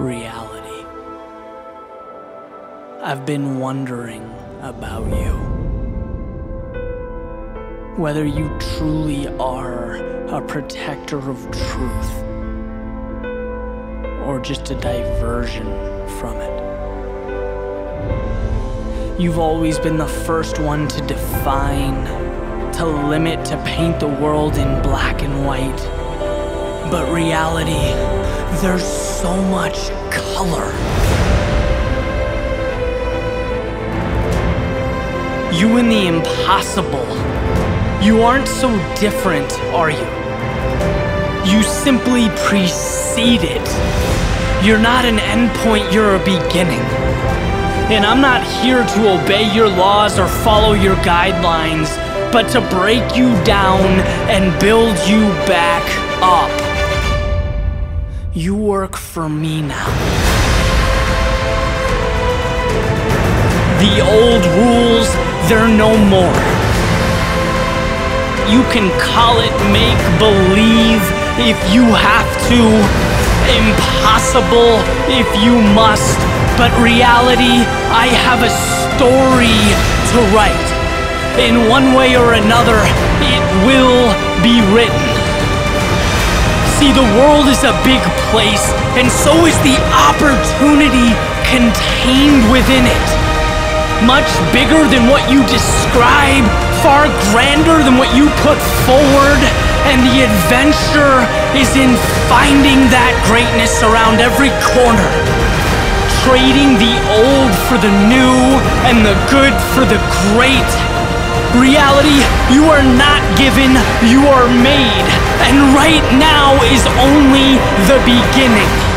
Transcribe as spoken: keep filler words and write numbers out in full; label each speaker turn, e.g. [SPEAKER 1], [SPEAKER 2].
[SPEAKER 1] reality. I've been wondering about you. Whether you truly are a protector of truth, or just a diversion from it. You've always been the first one to define, to limit, to paint the world in black and white. But reality, there's so much color. You and the impossible. You aren't so different, are you? You simply precede it. You're not an endpoint, you're a beginning. And I'm not here to obey your laws or follow your guidelines, but to break you down and build you back up. You work for me now. The old rules, they're no more. You can call it make-believe if you have to, impossible if you must, but reality, I have a story to write. In one way or another, it will be written. See, the world is a big place, and so is the opportunity contained within it. Much bigger than what you describe, far grander than what you put forward, and the adventure is in finding that greatness around every corner. Trading the old for the new, and the good for the great. Reality, you are not given, you are made, and right now is only the beginning.